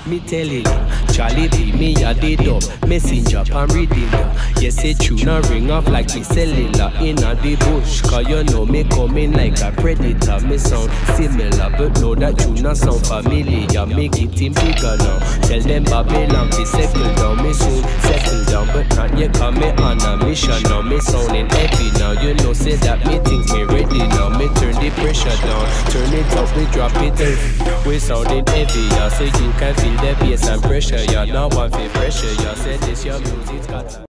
Me telling you, Charlie P, me a the dub, messenger pan reading ya. Yes, it tune a ring off like me cellular in a the bush. Cause you know me coming like a predator. Me sound similar, but know that tune a sound familiar. Make it in bigger now. Tell them Babylon be settle down. Me soon settle down, but not yet cause me on a mission now. Me sounding heavy now. You know say that me think me ready now. Me turn the pressure down, turn it up, we drop it in. We sounding heavy, yeah, so you can feel the bass and pressure, yeah. Now one feel pressure, yeah. Say this your music's got